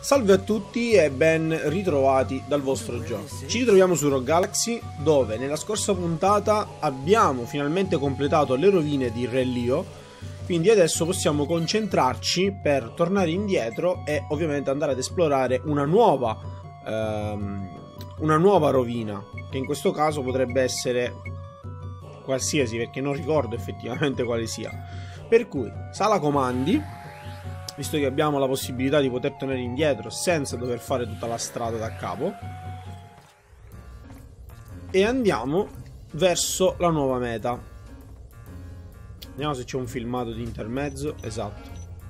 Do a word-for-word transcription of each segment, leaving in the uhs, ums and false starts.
Salve a tutti e ben ritrovati dal vostro Gio. Ci ritroviamo su Rogue Galaxy, dove nella scorsa puntata abbiamo finalmente completato le rovine di Re Lio. Quindi adesso possiamo concentrarci per tornare indietro e ovviamente andare ad esplorare una nuova ehm, una nuova rovina, che in questo caso potrebbe essere qualsiasi, perché non ricordo effettivamente quale sia. Per cui, sala comandi, visto che abbiamo la possibilità di poter tornare indietro senza dover fare tutta la strada da capo, e andiamo verso la nuova meta. Vediamo se c'è un filmato di intermezzo. Esatto.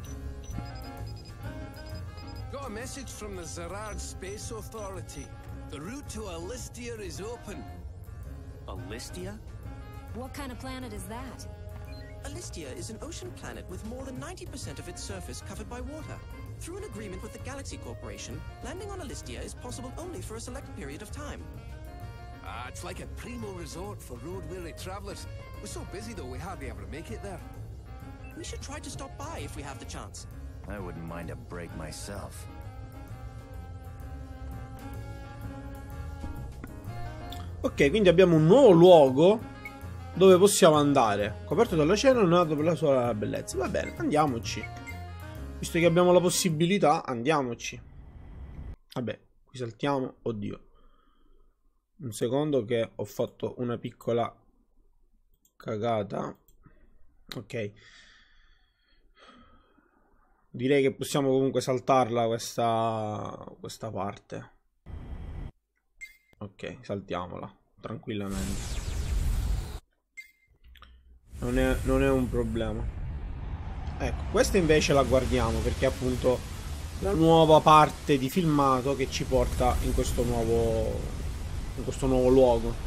Got a message from the Zerard Space Authority. The route to Alistia is open. Alistia? What kind of planet is that? Alistia is an ocean planet with more than ninety percent of its surface covered by water. Through an agreement with the Galaxy Corporation, landing on Alistia is possible only for a select period of time. Ah, it's like a primo resort for road-weary travelers. We're so busy though, we hardly ever make it there. We should try to stop by if we have the chance. I wouldn't mind a break myself. Ok, quindi abbiamo un nuovo luogo dove possiamo andare. Coperto dall'oceano, nato per la sua bellezza. Va bene, andiamoci. Visto che abbiamo la possibilità, andiamoci. Vabbè, qui saltiamo. Oddio. Un secondo che ho fatto una piccola cagata. Ok. Direi che possiamo comunque saltarla questa, questa parte. Ok, saltiamola tranquillamente. Non è, non è un problema. Ecco, questa invece la guardiamo perché è appunto la nuova parte di filmato che ci porta in questo nuovo, in questo nuovo luogo.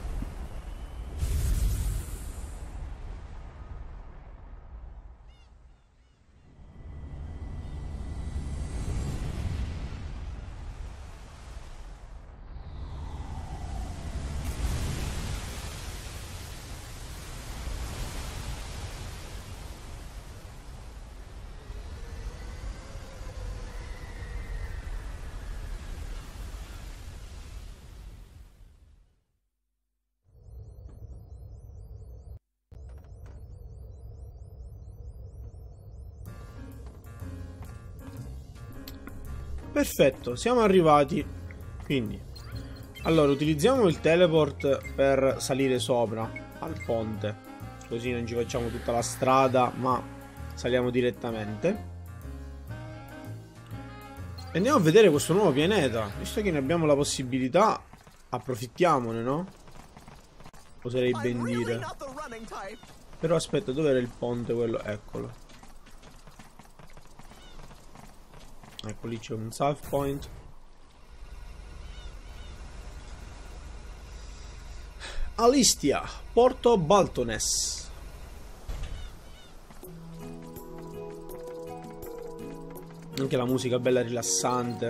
Perfetto, siamo arrivati. Quindi, allora, utilizziamo il teleport per salire sopra al ponte, così non ci facciamo tutta la strada, ma saliamo direttamente. E andiamo a vedere questo nuovo pianeta. Visto che ne abbiamo la possibilità, approfittiamone, no? Oserei ben dire. Però aspetta, dov'era il ponte quello? Eccolo. Ecco, lì c'è un save point. Alistia, Porto Baltones. Anche la musica bella rilassante.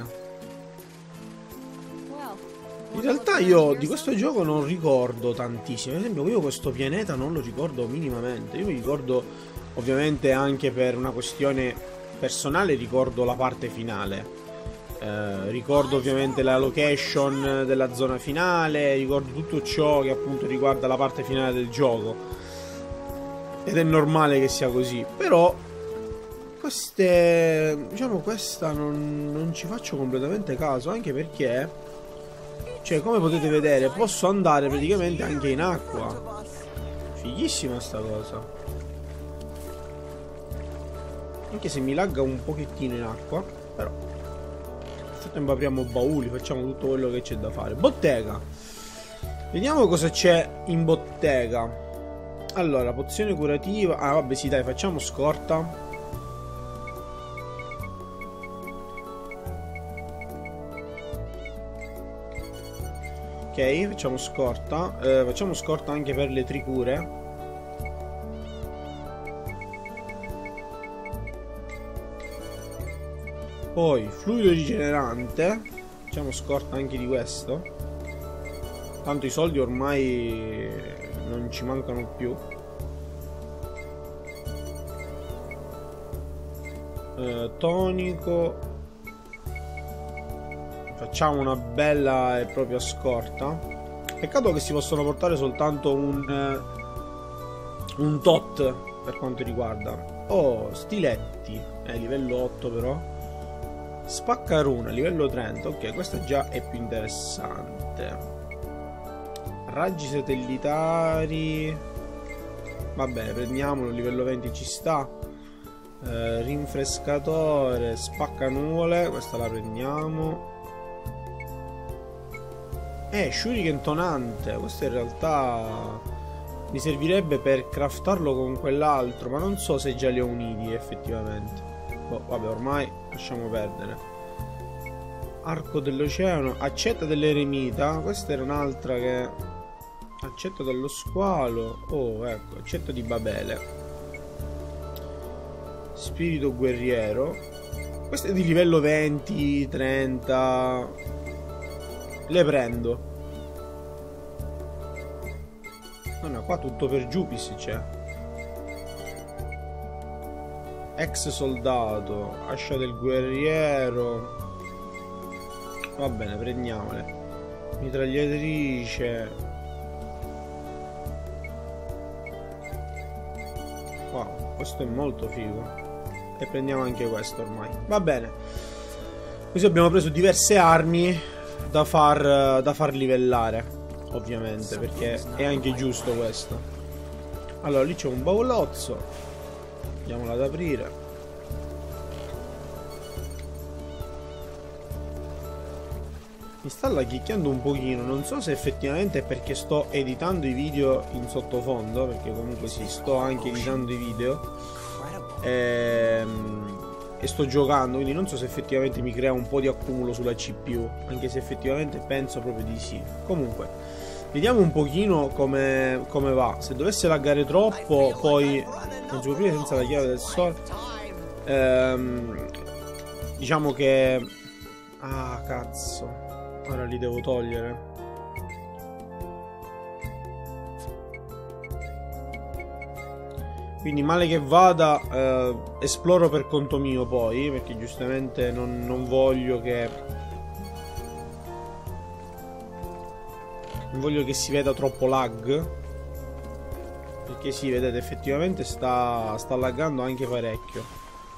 In realtà io di questo gioco non ricordo tantissimo. Ad esempio io questo pianeta non lo ricordo minimamente. Io mi ricordo ovviamente anche per una questione personale, ricordo la parte finale, eh, ricordo ovviamente la location della zona finale, ricordo tutto ciò che appunto riguarda la parte finale del gioco, ed è normale che sia così. Però queste, diciamo, questa non, non ci faccio completamente caso, anche perché, cioè, come potete vedere, posso andare praticamente anche in acqua. Fighissima sta cosa. Anche se mi lagga un pochettino in acqua, però nel frattempo apriamo bauli, facciamo tutto quello che c'è da fare. Bottega. Vediamo cosa c'è in bottega. Allora, pozione curativa. Ah, vabbè, sì, dai, facciamo scorta. Ok, facciamo scorta. eh, Facciamo scorta anche per le tricure. Poi fluido rigenerante. Facciamo scorta anche di questo. Tanto i soldi ormai non ci mancano più. eh, tonico. Facciamo una bella e propria scorta. Peccato che si possono portare soltanto un un tot per quanto riguarda. Oh, stiletti, eh, livello otto però. Spaccaruna, livello trenta. Ok, questa già è più interessante. Raggi satellitari. Va bene, prendiamolo, livello venti ci sta. eh, Rinfrescatore, spaccanuvole, questa la prendiamo. Eh, shuriken tonante. Questo in realtà mi servirebbe per craftarlo con quell'altro, ma non so se già li ho uniti effettivamente. Boh, vabbè, ormai lasciamo perdere. Arco dell'oceano, accetta dell'eremita. Questa era un'altra che... accetta dello squalo. Oh, ecco, accetta di Babele. Spirito guerriero. Queste è di livello venti, trenta. Le prendo. No, no, qua tutto per Giupis c'è. Ex soldato, ascia del guerriero. Va bene, prendiamole. Mitragliatrice. Wow, questo è molto figo. E prendiamo anche questo ormai. Va bene. Così abbiamo preso diverse armi da far, da far livellare. Ovviamente, perché è anche giusto questo. Allora, lì c'è un baulozzo. Andiamolo ad aprire. Mi sta lagghicchiando un pochino. Non so se effettivamente è perché sto editando i video in sottofondo, perché comunque sì, sto anche editando i video ehm, e sto giocando, quindi non so se effettivamente mi crea un po' di accumulo sulla C P U, anche se effettivamente penso proprio di sì. Comunque vediamo un pochino come, come va. Se dovesse laggare troppo, poi non si può aprire senza la chiave del sole. Ehm, diciamo che... ah, cazzo. Ora li devo togliere. Quindi male che vada, eh, esploro per conto mio poi, perché giustamente non, non voglio che... non voglio che si veda troppo lag. Perché sì, vedete, effettivamente sta, sta laggando anche parecchio.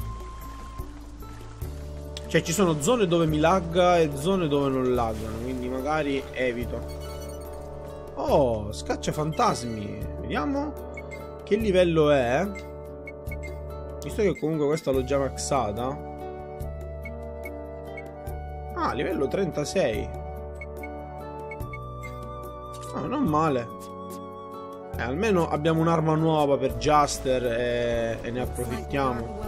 Cioè ci sono zone dove mi lagga e zone dove non laggano, quindi magari evito. Oh, scaccia fantasmi. Vediamo che livello è. Visto che comunque questa l'ho già maxata. Ah, livello trentasei. Ah, non male. Eh, almeno abbiamo un'arma nuova per Juster e, e ne approfittiamo.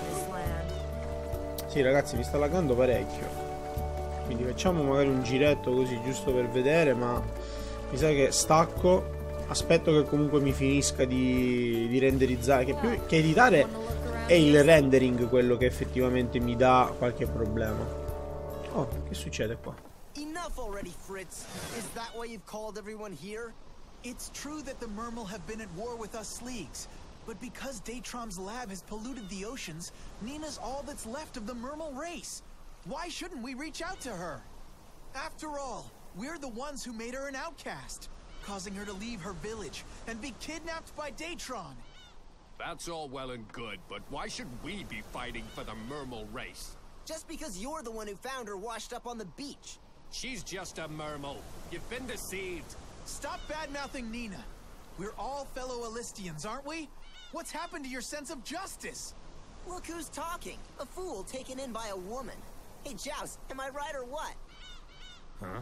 Sì, ragazzi, mi sta laggando parecchio. Quindi facciamo magari un giretto così, giusto per vedere. Ma mi sa che stacco. Aspetto che comunque mi finisca di, di renderizzare. Che più che editare è il rendering quello che effettivamente mi dà qualche problema. Oh, che succede qua? Enough already, Fritz. Is that why you've called everyone here? It's true that the Mermal have been at war with us Sleegs. But because Datron's lab has polluted the oceans, Nina's all that's left of the Mermal race. Why shouldn't we reach out to her? After all, we're the ones who made her an outcast, causing her to leave her village and be kidnapped by Datron. That's all well and good, but why should we be fighting for the Mermal race? Just because you're the one who found her washed up on the beach. She's just a Mermal. You've been deceived. Stop bad-mouthing Nina. We're all fellow Alistians, aren't we? What's happened to your sense of justice? Look who's talking. A fool taken in by a woman. Hey, Joust, am I right or what? Huh?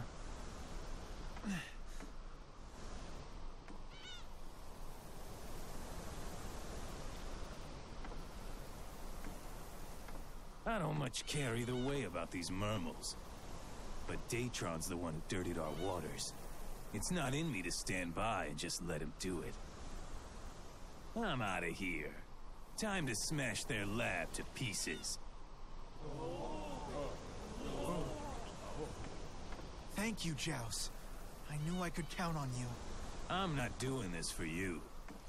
I don't much care either way about these Mermals. But Datron's the one who dirtied our waters. It's not in me to stand by and just let him do it. I'm out of here. Time to smash their lab to pieces. Thank you, Joust. I knew I could count on you. I'm not doing this for you.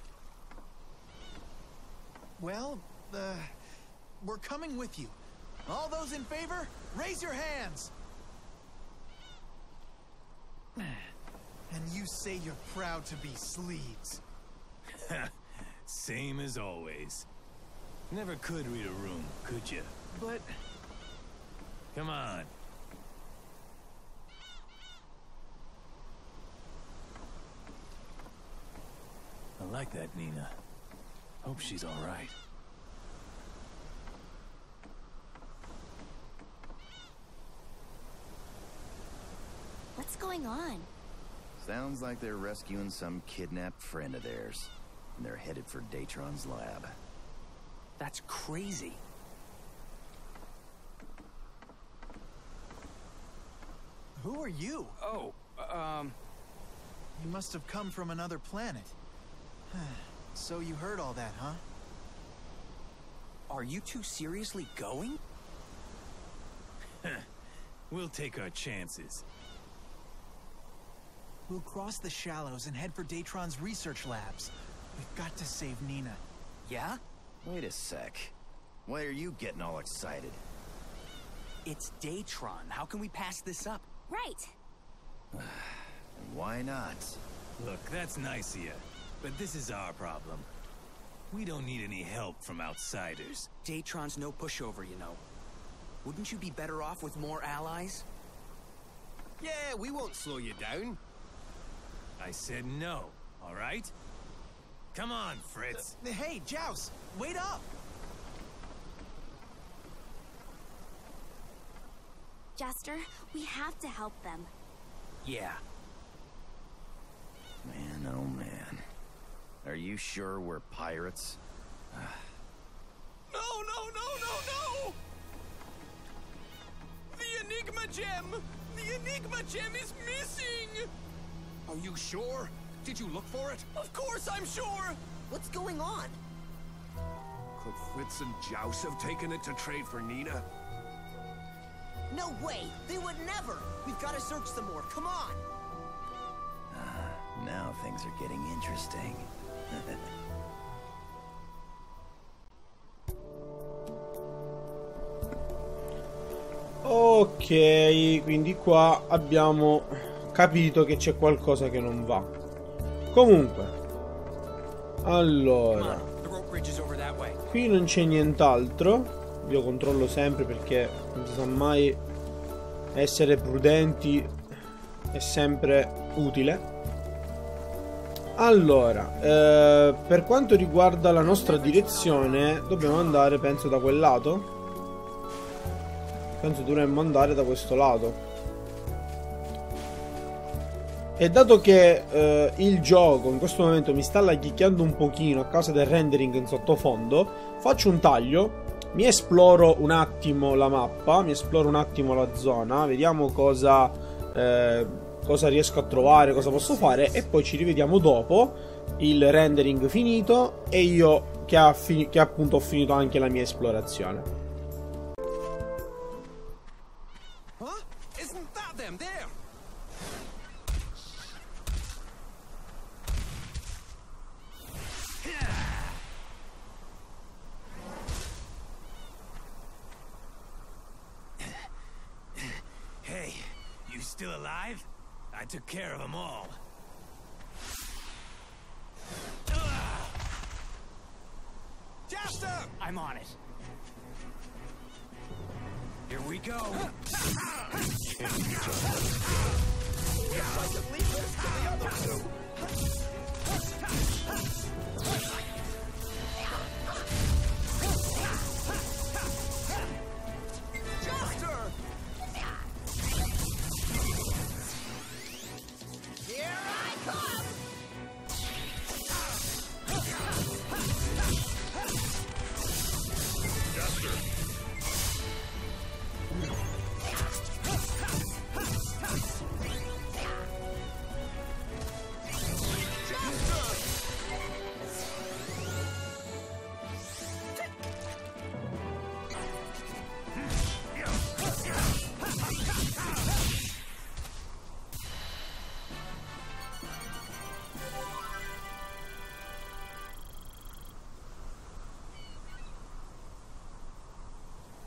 Well, uh, we're coming with you. All those in favor, raise your hands. And you say you're proud to be Sleegs. Same as always. Never could read a room, could you? But... Come on. I like that, Nina. Hope she's all right. What's going on? Sounds like they're rescuing some kidnapped friend of theirs. And they're headed for Datron's lab. That's crazy. Who are you? Oh, um... You must have come from another planet. So you heard all that, huh? Are you two seriously going? We'll take our chances. We'll cross the shallows and head for Datron's research labs. We've got to save Nina. Yeah? Wait a sec. Why are you getting all excited? It's Datron. How can we pass this up? Right. And why not? Look, that's nice of you, but this is our problem. We don't need any help from outsiders. Datron's no pushover, you know. Wouldn't you be better off with more allies? Yeah, we won't slow you down. I said no, all right? Come on, Fritz. Uh, hey, Joust! Wait up! Jester, we have to help them. Yeah. Man, oh man. Are you sure we're pirates? No, no, no, no, no! The Enigma Gem! The Enigma Gem is missing! Are you sure? Did you look for it? Of course I'm sure! What's going on? Could Fritz and Joust have taken it to trade for Nina? No way! They would never! We've got to search some more. Come on! Uh, now things are getting interesting. Ok, quindi qua abbiamo capito che c'è qualcosa che non va. Comunque, allora, qui non c'è nient'altro. Io controllo sempre perché non si sa mai, essere prudenti è sempre utile. Allora, eh, per quanto riguarda la nostra direzione, dobbiamo andare, penso, da quel lato. Penso dovremmo andare da questo lato. E dato che eh, il gioco in questo momento mi sta laghicchiando un pochino a causa del rendering in sottofondo, faccio un taglio, mi esploro un attimo la mappa, mi esploro un attimo la zona, vediamo cosa, eh, cosa riesco a trovare, cosa posso fare, e poi ci rivediamo dopo il rendering finito e io che, ha fini- che appunto ho finito anche la mia esplorazione. Still alive? I took care of them all. Jester! I'm on it. Here we go.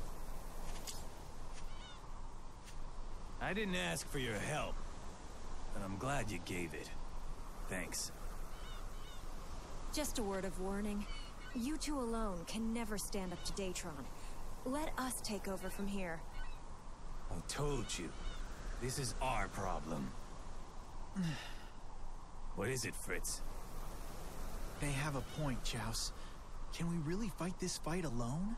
I didn't ask for your help. and I'm glad you gave it. Thanks. Just a word of warning. You two alone can never stand up to Datron. Let us take over from here. I told you. This is our problem. What is it, Fritz? They have a point, Joust. Can we really fight this fight alone?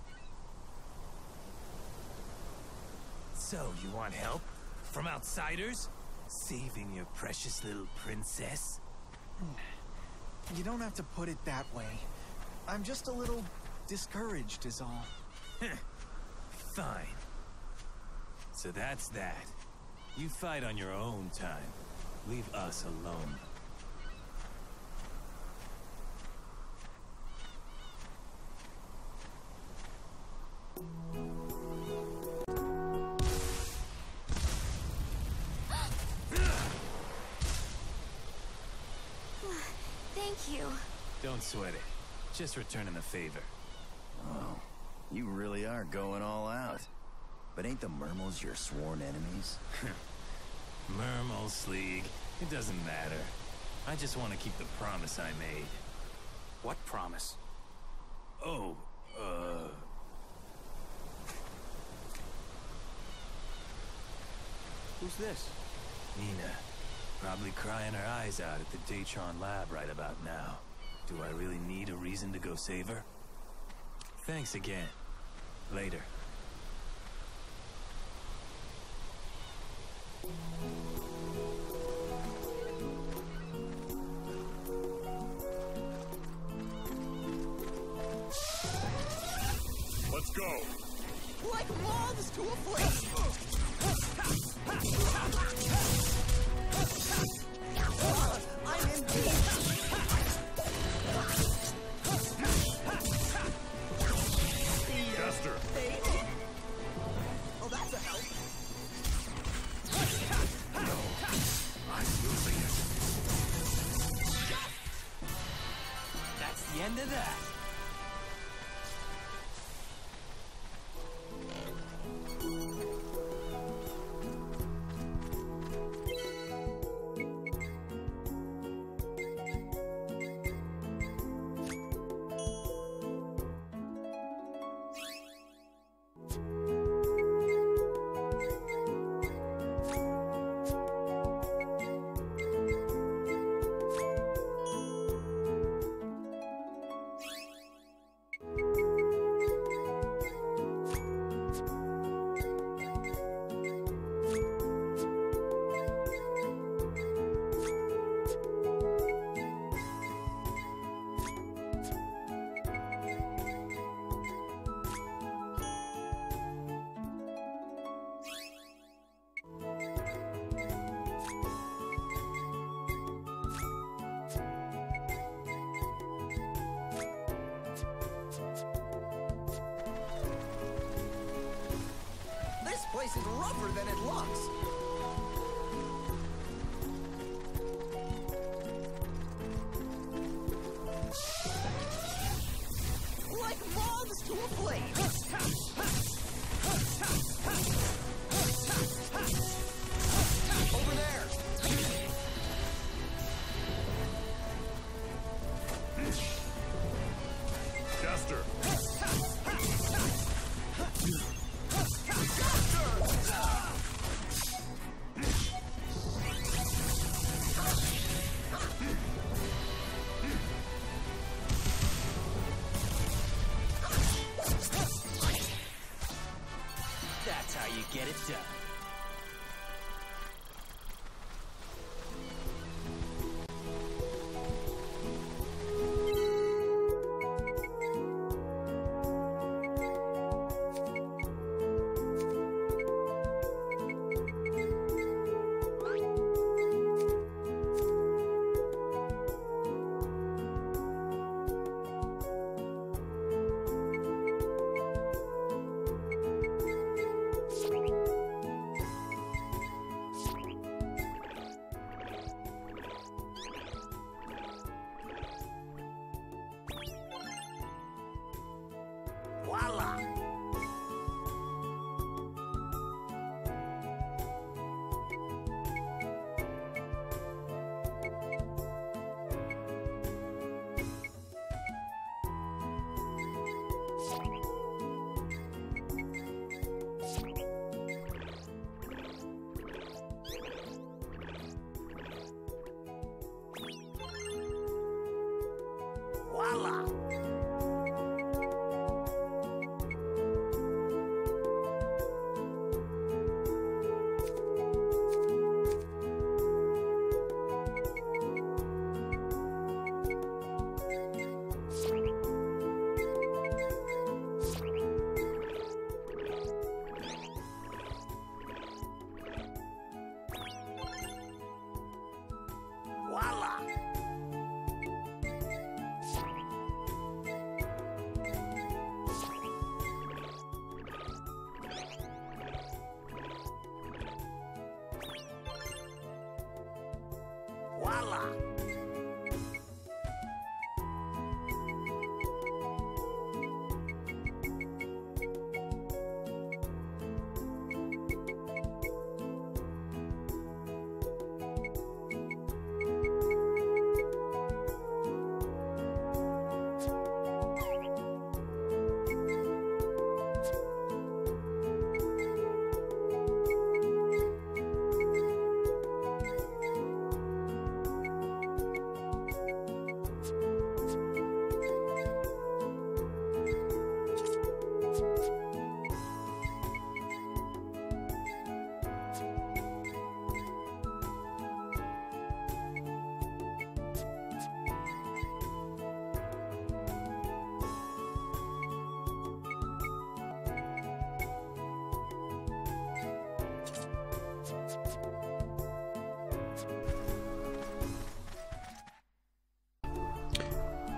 So, you want help? From outsiders? Saving your precious little princess? You don't have to put it that way. I'm just a little discouraged is all. Fine. So that's that. You fight on your own time. Leave us alone. Thank you. Don't sweat it. Just returning the favor. Oh, you really are going all out. But ain't the Mermals your sworn enemies? Mermal, Sleeg, it doesn't matter. I just want to keep the promise I made. What promise? Oh, uh... Who's this? Nina. Probably crying her eyes out at the Datron lab right about now. Do I really need a reason to go save her? Thanks again. Later. Let's go. Like moths to a flame. I'm in deep. Jester. Oh, that's a help. I'm losing it. That's the end of that. This place is rougher than it looks. Like moths to a flame. Over there. Jester. That's how you get it done.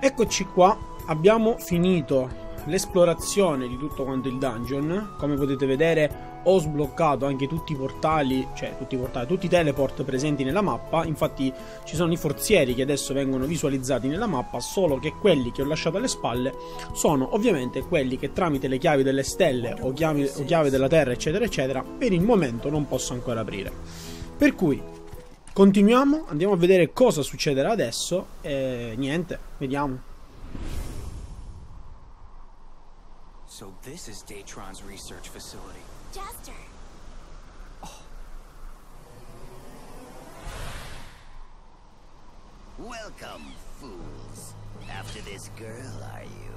Eccoci qua, abbiamo finito l'esplorazione di tutto quanto il dungeon. Come potete vedere ho sbloccato anche tutti i portali, cioè tutti i portali, tutti i teleport presenti nella mappa. Infatti ci sono i forzieri che adesso vengono visualizzati nella mappa, solo che quelli che ho lasciato alle spalle sono ovviamente quelli che tramite le chiavi delle stelle o chiavi, o chiave della terra eccetera eccetera per il momento non posso ancora aprire. Per cui continuiamo, andiamo a vedere cosa succederà adesso e niente, vediamo. So this is Datron's research facility. Jaster! Welcome, fools. After this girl, are you?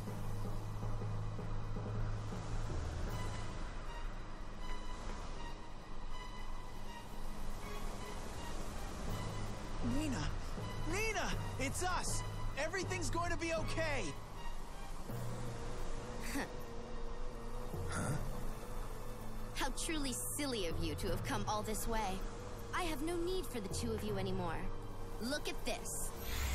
Nina! Nina! It's us! Everything's going to be okay! How truly silly of you to have come all this way. I have no need for the two of you anymore. Look at this.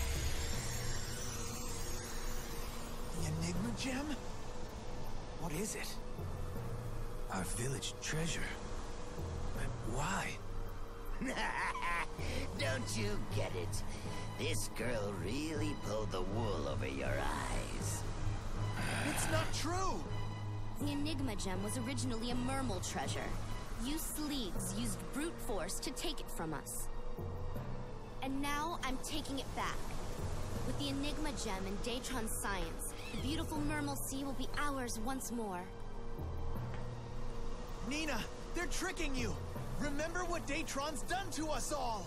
The Enigma gem? What is it? Our village treasure. But why? Don't you get it? This girl really pulled the wool over your eyes. It's not true! The Enigma gem was originally a Mermal treasure. You Sleegs used brute force to take it from us. And now I'm taking it back. With the Enigma gem and Datron's science, the beautiful Mermal Sea will be ours once more. Nina, they're tricking you! Remember what Datron's done to us all!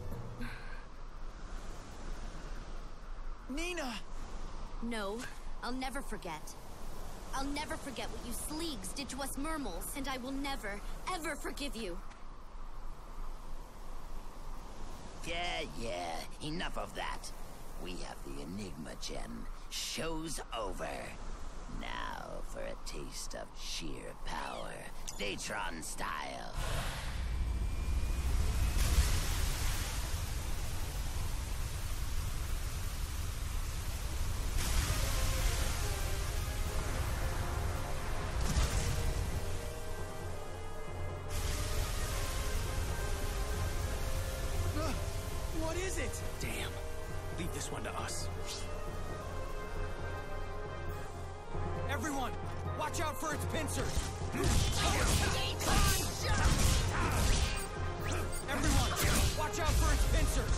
Nina! No, I'll never forget. I'll never forget what you Sleegs did to us Mermals, and I will never, ever forgive you. Yeah, yeah, enough of that. We have the Enigma gem. Show's over. Now for a taste of sheer power. Datron style. What is it? Damn. Leave this one to us. Everyone, watch out for its pincers. Everyone, watch out for its pincers.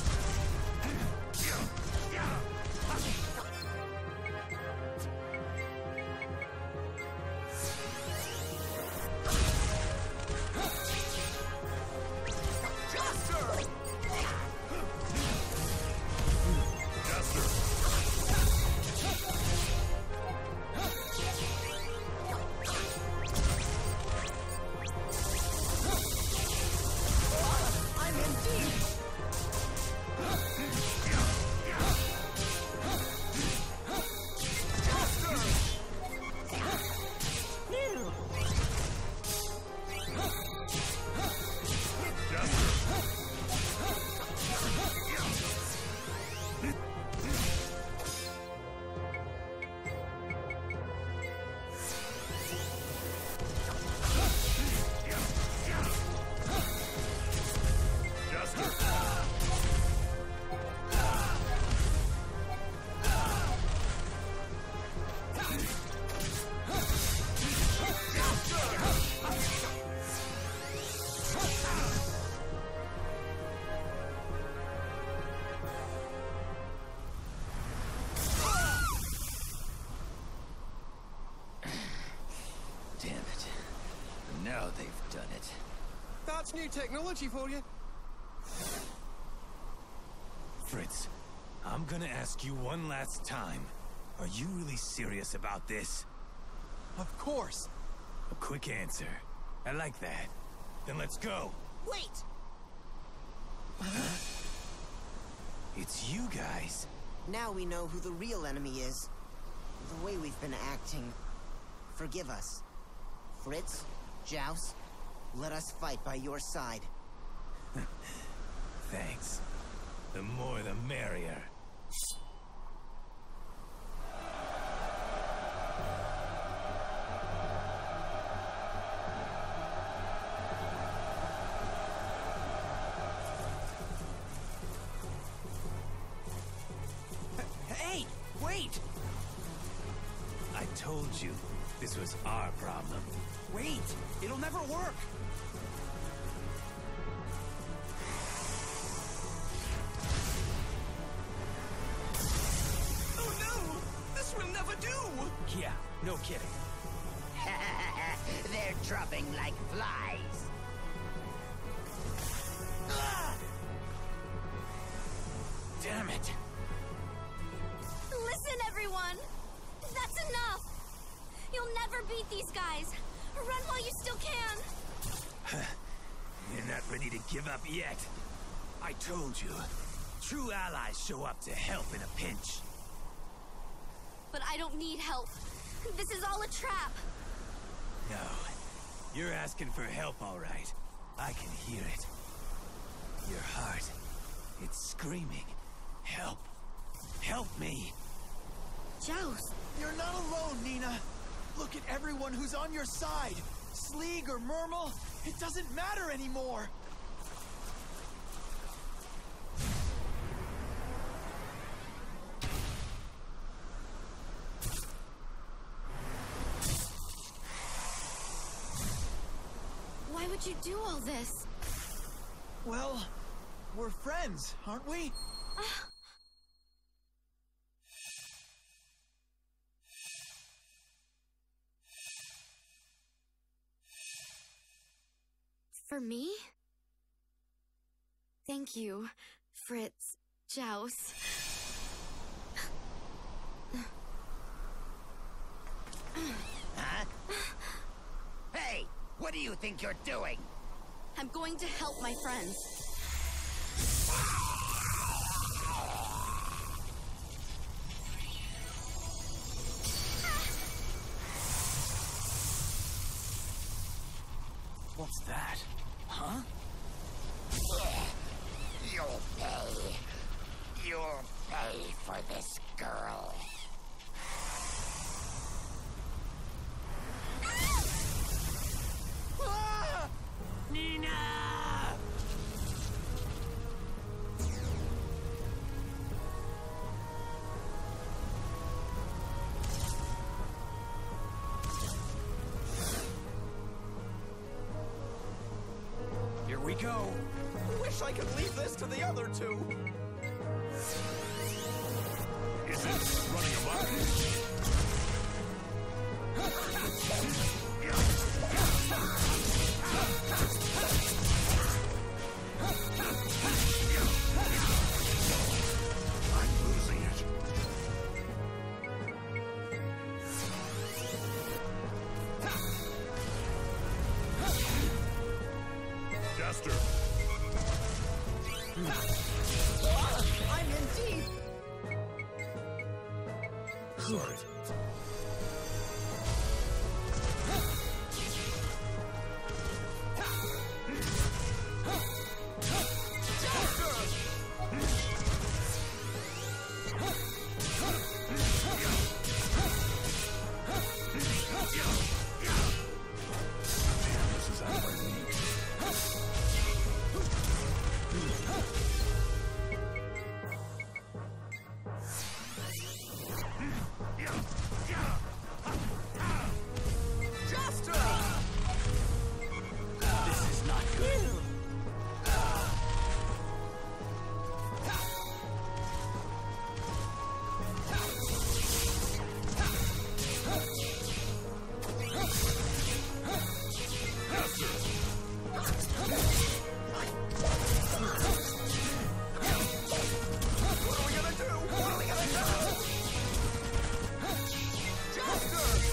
Now they've done it. That's new technology for you. Fritz, I'm gonna ask you one last time. Are you really serious about this? Of course. A quick answer. I like that. Then let's go. Wait! It's you guys. Now we know who the real enemy is. The way we've been acting. Forgive us. Fritz, Joust, let us fight by your side. Thanks. The more the merrier. told you this was our problem. Wait! It'll never work! Oh no! This will never do! Yeah, no kidding. They're dropping like flies. Ah! Damn it! Listen, everyone! That's enough! You'll never beat these guys! Run while you still can! You're not ready to give up yet. I told you. True allies show up to help in a pinch. But I don't need help. This is all a trap. No. You're asking for help, all right. I can hear it. Your heart. It's screaming. Help. Help me. Joust. You're not alone, Nina. Look at everyone who's on your side. Sleeg or Mermal, it doesn't matter anymore. Why would you do all this? Well, we're friends, aren't we? For me? Thank you, Fritz, Joust. Huh? Hey, what do you think you're doing? I'm going to help my friends. What's that? Huh? You'll pay. You'll pay for this girl. Ah! Nina! Here we go. Wish I could leave this to the other two. Is this running amok? I'm losing it. Duster. I'm in deep. Sorry. Damn, this is out of my league. This is not good. What are we gonna do? What are we gonna do? Joster!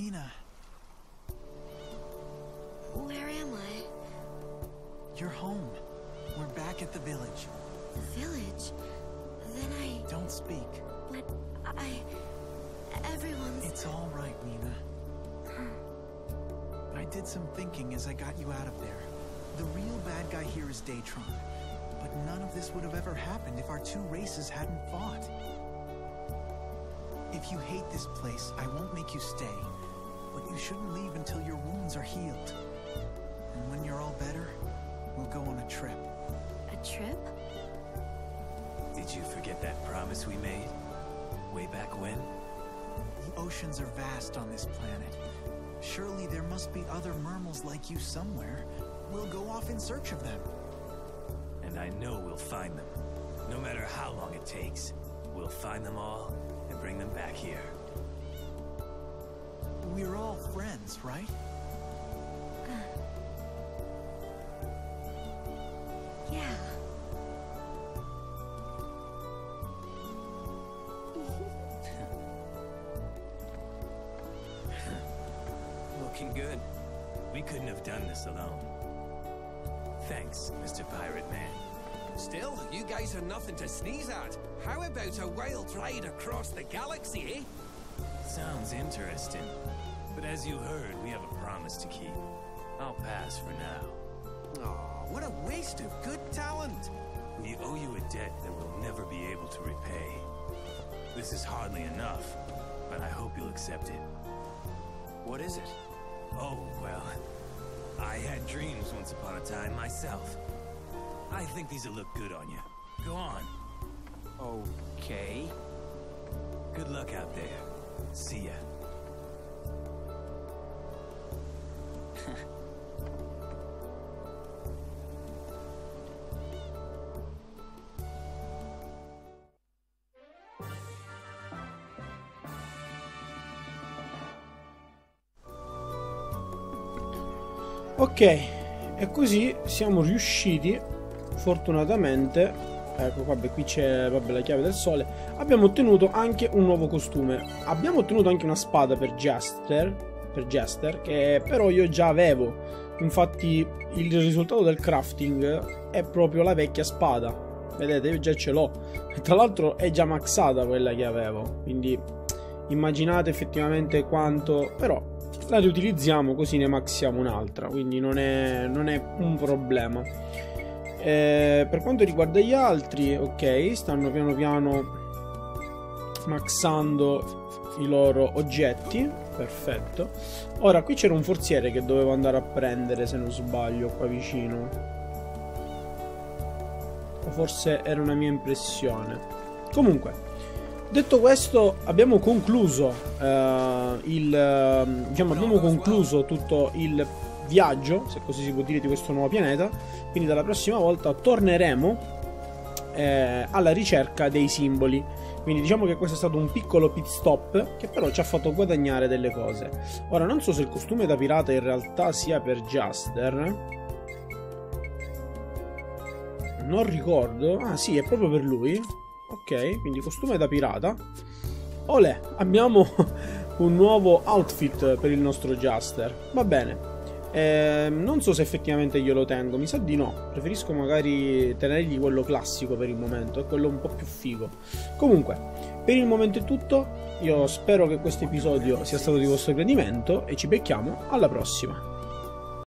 Nina. Where am I? You're home. We're back at the village. The village? Then I... Don't speak. But I... Everyone's... It's all right, Nina. I did some thinking as I got you out of there. The real bad guy here is Datron. But none of this would have ever happened if our two races hadn't fought. If you hate this place, I won't make you stay. But you shouldn't leave until your wounds are healed. And when you're all better, we'll go on a trip. A trip? Did you forget that promise we made? Way back when? The oceans are vast on this planet. Surely there must be other mermals like you somewhere. We'll go off in search of them. And I know we'll find them. No matter how long it takes. We'll find them all and bring them back here. We're all friends, right? Yeah. Looking good. We couldn't have done this alone. Thanks, Mister Pirate Man. Still, you guys are nothing to sneeze at. How about a wild ride across the galaxy, eh? Sounds interesting. But as you heard, we have a promise to keep. I'll pass for now. Aw, what a waste of good talent. We owe you a debt that we'll never be able to repay. This is hardly enough, but I hope you'll accept it. What is it? Oh, well, I had dreams once upon a time myself. I think these will look good on you. Go on. Okay. Good luck out there. See ya. Ok, e così siamo riusciti, fortunatamente, ecco vabbè, qui c'è vabbè, la chiave del sole, abbiamo ottenuto anche un nuovo costume, abbiamo ottenuto anche una spada per Jester, per Jester, che però io già avevo, infatti il risultato del crafting è proprio la vecchia spada, vedete, io già ce l'ho, e tra l'altro è già maxata quella che avevo, quindi immaginate effettivamente quanto, però la riutilizziamo così ne maxiamo un'altra, quindi non è, non è un problema. Eh, per quanto riguarda gli altri, ok, stanno piano piano maxando i loro oggetti, perfetto. Ora qui c'era un forziere che dovevo andare a prendere, se non sbaglio, qua vicino, o forse era una mia impressione. Comunque, detto questo, abbiamo concluso uh, il uh, diciamo abbiamo concluso tutto il viaggio, se così si può dire, di questo nuovo pianeta. Quindi dalla prossima volta torneremo eh, alla ricerca dei simboli. Quindi diciamo che questo è stato un piccolo pit stop che però ci ha fatto guadagnare delle cose. Ora non so se il costume da pirata in realtà sia per Jester, non ricordo. Ah sì, è proprio per lui. Ok, quindi costume da pirata. Olè, abbiamo un nuovo outfit per il nostro Jester. Va bene. Eh, non so se effettivamente glielo tengo, mi sa di no. Preferisco magari tenergli quello classico per il momento, è quello un po' più figo. Comunque, per il momento è tutto. Io spero che questo episodio sia stato di vostro gradimento e ci becchiamo alla prossima.